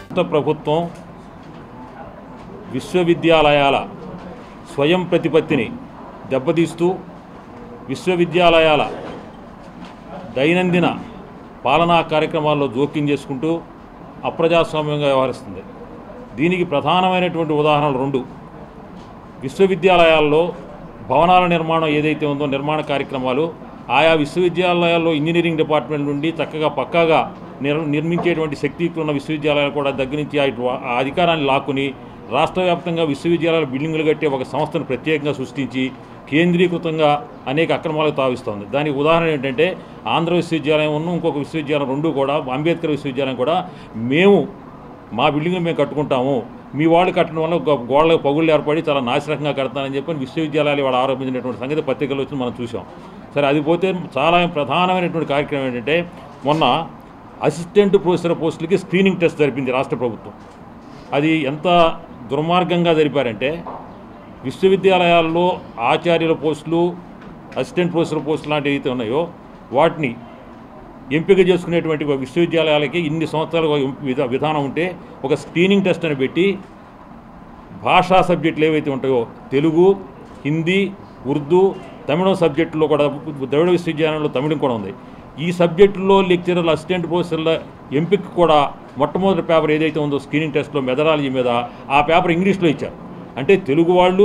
రాష్ట్ర ప్రభుత్వం విశ్వవిద్యాలయాల స్వయం ప్రతిపత్తిని దెబ్బతీస్తూ విశ్వవిద్యాలయాల దైనందిన పాలనా కార్యక్రమాల్లో జోక్యం చేసుకుంటూ అప్రజాస్వామ్యంగా వ్యవహరిస్తుంది. దీనికి ప్రధానమైనటువంటి ఉదాహరణలు రెండు. విశ్వవిద్యాలయాల్లో భవనాల నిర్మాణం ఏదైతే ఉందో నిర్మాణ కార్యక్రమాలు ఆయా విశ్వవిద్యాలయాల్లో ఇంజనీరింగ్ డిపార్ట్మెంట్ నుండి చక్కగా పక్కాగా నిర్మించేటువంటి శక్తియుక్తులు ఉన్న విశ్వవిద్యాలయాలు కూడా దగ్గర నుంచి ఆ అధికారాన్ని లాక్కుని రాష్ట్ర వ్యాప్తంగా విశ్వవిద్యాలయాల బిల్డింగులు కట్టే ఒక సంస్థను ప్రత్యేకంగా సృష్టించి కేంద్రీకృతంగా అనేక అక్రమాలకు తావిస్తోంది. దానికి ఉదాహరణ ఏంటంటే ఆంధ్ర విశ్వవిద్యాలయం ఇంకొక విశ్వవిద్యాలయం రెండు కూడా అంబేద్కర్ విశ్వవిద్యాలయం కూడా మేము మా బిల్డింగ్లు మేము కట్టుకుంటాము, మీ వాళ్ళు కట్టడం వల్ల గోడలకు పగుళ్ళు ఏర్పడి చాలా నాశనకంగా కడతానని చెప్పి విశ్వవిద్యాలయాలు వాళ్ళు ఆరోపించినటువంటి సంగతి పత్రికల్లో వచ్చి మనం చూసాం. సరే, అది పోతే చాలా ప్రధానమైనటువంటి కార్యక్రమం ఏంటంటే మొన్న అసిస్టెంట్ ప్రొఫెసర్ పోస్టులకి స్క్రీనింగ్ టెస్ట్ జరిపింది రాష్ట్ర ప్రభుత్వం. అది ఎంత దుర్మార్గంగా జరిపారంటే విశ్వవిద్యాలయాల్లో ఆచార్యుల పోస్టులు అసిస్టెంట్ ప్రొఫెసర్ పోస్టులు లాంటివి అయితే ఉన్నాయో వాటిని ఎంపిక చేసుకునేటువంటి విశ్వవిద్యాలయాలకి ఇన్ని సంవత్సరాలు విధానం ఉంటే ఒక స్క్రీనింగ్ టెస్ట్ అని పెట్టి భాషా సబ్జెక్టులు ఏవైతే ఉంటాయో తెలుగు, హిందీ, ఉర్దూ, తమిళం సబ్జెక్టులో కూడా ద్రవిడ విశ్వవిద్యాలయంలో తమిళం కూడా ఉంది. ఈ సబ్జెక్టుల్లో లెక్చరర్లు అసిస్టెంట్ ప్రొఫెసర్ల ఎంపిక కూడా మొట్టమొదటి పేపర్ ఏదైతే ఉందో స్క్రీనింగ్ టెస్ట్లో మెథడాలజీ మీద ఆ పేపర్ ఇంగ్లీష్లో ఇచ్చారు. అంటే తెలుగు వాళ్ళు,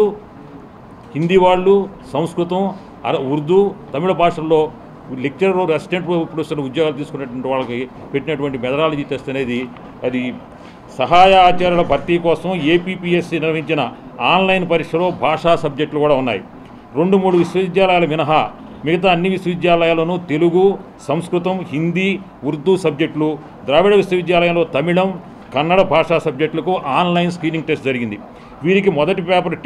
హిందీ వాళ్ళు, సంస్కృతం, ఉర్దూ, తమిళ భాషల్లో లెక్చరర్ అసిస్టెంట్ ప్రొఫెసర్ ఉద్యోగాలు తీసుకునేటువంటి వాళ్ళకి పెట్టినటువంటి మెథడాలజీ టెస్ట్ అనేది అది సహాయ ఆచార్యుల భర్తీ కోసం ఏపీపీఎస్సీ నిర్వహించిన ఆన్లైన్ పరీక్షలో భాషా సబ్జెక్టులు కూడా ఉన్నాయి. 2-3 విశ్వవిద్యాలయాలు మినహా మిగతా అన్ని విశ్వవిద్యాలయాల్లోనూ తెలుగు, సంస్కృతం, హిందీ, ఉర్దూ సబ్జెక్టులు, ద్రావిడ విశ్వవిద్యాలయంలో తమిళం, కన్నడ భాషా సబ్జెక్టులకు ఆన్లైన్ స్క్రీనింగ్ టెస్ట్ జరిగింది. వీరికి మొదటి paper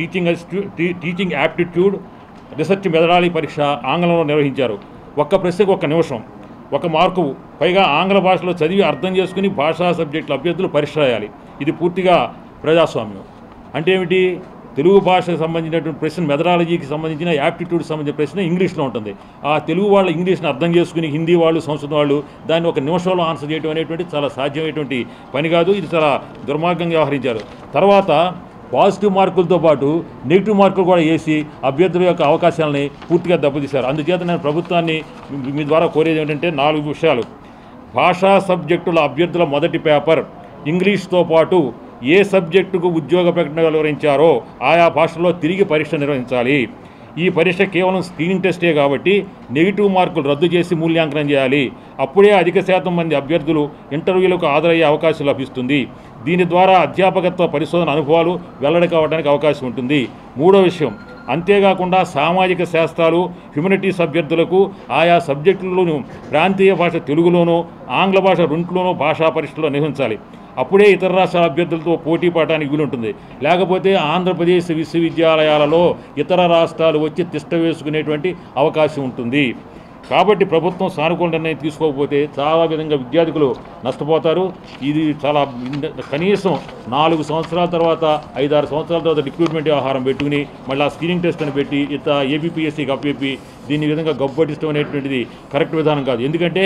teaching aptitude research methodology పరీక్ష ఆంగ్లంలో నిర్వహించారు. ఒక్క ప్రశ్నకు 1 నిమిషం, 1 మార్కు, పైగా ఆంగ్ల భాషలో చదివి అర్థం చేసుకుని భాషా సబ్జెక్టుల అభ్యర్థులు పరీక్ష రాయాలి. ఇది పూర్తిగా ప్రజాస్వామ్యం. అంటే ఏమిటి? తెలుగు భాషకు సంబంధించినటువంటి ప్రశ్న మెథడాలజీకి సంబంధించిన యాప్టిట్యూడ్కి సంబంధించిన ప్రశ్న ఇంగ్లీష్లో ఉంటుంది. ఆ తెలుగు వాళ్ళు ఇంగ్లీష్ని అర్థం చేసుకుని హిందీ వాళ్ళు, సంస్కృతం వాళ్ళు దాన్ని 1 నిమిషంలో ఆన్సర్ చేయడం అనేటువంటి చాలా సాధ్యమైనటువంటి పని కాదు. ఇది చాలా దుర్మార్గంగా వ్యవహరించారు. తర్వాత పాజిటివ్ మార్కులతో పాటు నెగిటివ్ మార్కులు కూడా వేసి అభ్యర్థుల యొక్క అవకాశాలని పూర్తిగా దెబ్బతీశారు. అందుచేత నేను ప్రభుత్వాన్ని మీ ద్వారా కోరేది ఏంటంటే 4 విషయాలు. భాషా సబ్జెక్టుల అభ్యర్థుల మొదటి పేపర్ ఇంగ్లీష్తో పాటు ఏ సబ్జెక్టుకు ఉద్యోగ ప్రకటన వివరించారో ఆయా భాషల్లో తిరిగి పరీక్ష నిర్వహించాలి. ఈ పరీక్ష కేవలం స్క్రీనింగ్ టెస్టే కాబట్టి నెగిటివ్ మార్కులు రద్దు చేసి మూల్యాంకనం చేయాలి. అప్పుడే అధిక శాతం మంది అభ్యర్థులు ఇంటర్వ్యూలకు హాజరయ్యే అవకాశం లభిస్తుంది. దీని ద్వారా అధ్యాపకత్వ పరిశోధన అనుభవాలు వెల్లడి కావడానికి అవకాశం ఉంటుంది. 3వ విషయం, అంతేకాకుండా సామాజిక శాస్త్రాలు, హ్యుమానిటీస్ అభ్యర్థులకు ఆయా సబ్జెక్టులను ప్రాంతీయ భాష తెలుగులోనూ ఆంగ్ల భాష రెంట్లోనూ భాషా పరీక్షలు నిర్వహించాలి. అప్పుడే ఇతర రాష్ట్రాల అభ్యర్థులతో పోటీ పడడానికి వీలుంటుంది. లేకపోతే ఆంధ్రప్రదేశ్ విశ్వవిద్యాలయాలలో ఇతర రాష్ట్రాలు వచ్చి తిష్ట వేసుకునేటువంటి అవకాశం ఉంటుంది. కాబట్టి ప్రభుత్వం సానుకూల నిర్ణయం తీసుకోకపోతే చాలా విధంగా విద్యార్థులు నష్టపోతారు. ఇది చాలా కనీసం 4 సంవత్సరాల తర్వాత 5-6 సంవత్సరాల తర్వాత రిక్రూట్మెంట్ వ్యవహారం పెట్టుకుని మళ్ళీ స్క్రీనింగ్ టెస్ట్ అని పెట్టి ఏపీపీఎస్సీకి అప్పచెప్పి దీని విధంగా గబ్బట్టిష్టం అనేటువంటిది కరెక్ట్ విధానం కాదు. ఎందుకంటే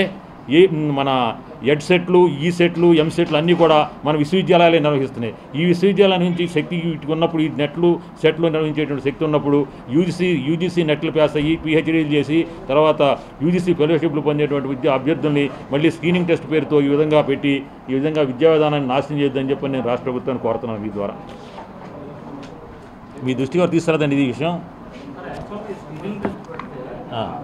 మన ఎడ్ సెట్లు, ఈ సెట్లు, ఎం సెట్లు అన్నీ కూడా మన విశ్వవిద్యాలయాలే నిర్వహిస్తున్నాయి. ఈ విశ్వవిద్యాలయం నుంచి శక్తి ఉన్నప్పుడు ఈ నెట్లు సెట్లు నిర్వహించేటువంటి శక్తి ఉన్నప్పుడు యూజీసీ నెట్లు పాస్ అయ్యి పిహెచ్డీలు చేసి తర్వాత యూజీసీ ఫెలోషిప్లు పొందేటువంటి అభ్యర్థుల్ని మళ్ళీ స్క్రీనింగ్ టెస్ట్ పేరుతో ఈ విధంగా పెట్టి ఈ విధంగా విద్యా విధానాన్ని నాశనం చేయొద్దని చెప్పి నేను రాష్ట్ర ప్రభుత్వాన్ని కోరుతున్నాను. మీ ద్వారా మీ దృష్టిగా తీసుకురాదండి ఇది విషయం.